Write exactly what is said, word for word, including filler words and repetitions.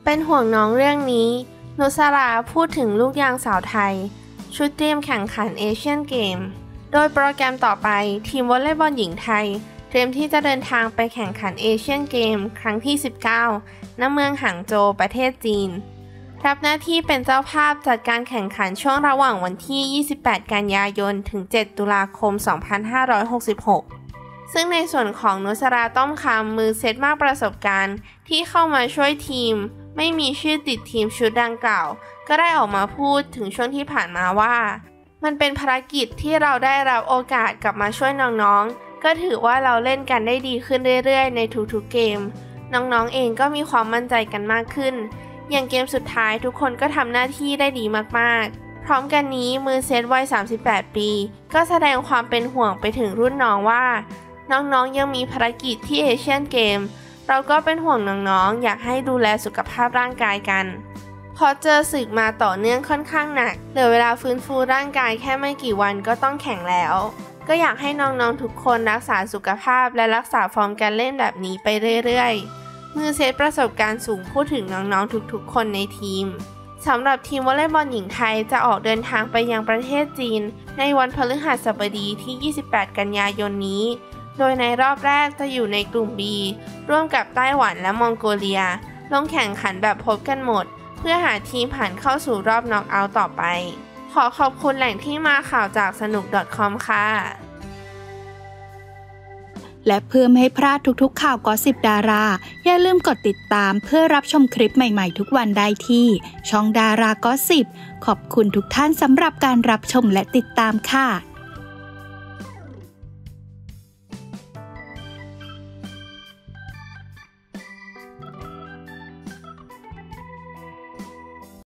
เป็นห่วงน้องเรื่องนี้นุสราพูดถึงลูกยางสาวไทยชุดเตรียมแข่งขันเอเชียนเกมโดยโปรแกรมต่อไปทีมวอลเลย์บอลหญิงไทยเตรียมที่จะเดินทางไปแข่งขันเอเชียนเกมครั้งที่สิบเก้าณเมืองหางโจวประเทศจีนรับหน้าที่เป็นเจ้าภาพจัดการแข่งขันช่วงระหว่างวันที่ยี่สิบแปดกันยายนถึงเจ็ดตุลาคมสองพันห้าร้อยหกสิบหกซึ่งในส่วนของนุสราต้อมคำมือเซตมากประสบการณ์ที่เข้ามาช่วยทีมไม่มีชื่อติดทีมชุดดังกล่าวก็ได้ออกมาพูดถึงช่วงที่ผ่านมาว่ามันเป็นภารกิจที่เราได้รับโอกาสกลับมาช่วยน้องๆก็ถือว่าเราเล่นกันได้ดีขึ้นเรื่อยๆในทุกๆเกมน้องๆเองก็มีความมั่นใจกันมากขึ้นอย่างเกมสุดท้ายทุกคนก็ทำหน้าที่ได้ดีมากๆพร้อมกันนี้มือเซตวัยสามสิบแปดปีก็แสดงความเป็นห่วงไปถึงรุ่นน้องว่าน้องๆยังมีภารกิจที่เอเชียนเกมเราก็เป็นห่วงน้องๆอยากให้ดูแลสุขภาพร่างกายกันพอเจอศึกมาต่อเนื่องค่อนข้างหนักเหลือเวลาฟื้นฟูร่างกายแค่ไม่กี่วันก็ต้องแข่งแล้วก็อยากให้น้องๆทุกคนรักษาสุขภาพและรักษาฟอร์มการเล่นแบบนี้ไปเรื่อยๆมือเซตประสบการณ์สูงพูดถึงน้องๆทุกๆคนในทีมสำหรับทีมวอลเลย์บอลหญิงไทยจะออกเดินทางไปยังประเทศจีนในวันพฤหัสบดีที่ยี่สิบแปดกันยายนนี้โดยในรอบแรกจะอยู่ในกลุ่ม B ร่วมกับไต้หวันและมองโกเลียลงแข่งขันแบบพบกันหมดเพื่อหาทีมผ่านเข้าสู่รอบน็อกเอาท์ต่อไปขอขอบคุณแหล่งที่มาข่าวจากสนุก .com ค่ะและเพื่อไม่ให้พลาดทุกๆข่าวกอสซิปดาราอย่าลืมกดติดตามเพื่อรับชมคลิปใหม่ๆทุกวันได้ที่ช่องดารากอสซิปขอบคุณทุกท่านสำหรับการรับชมและติดตามค่ะ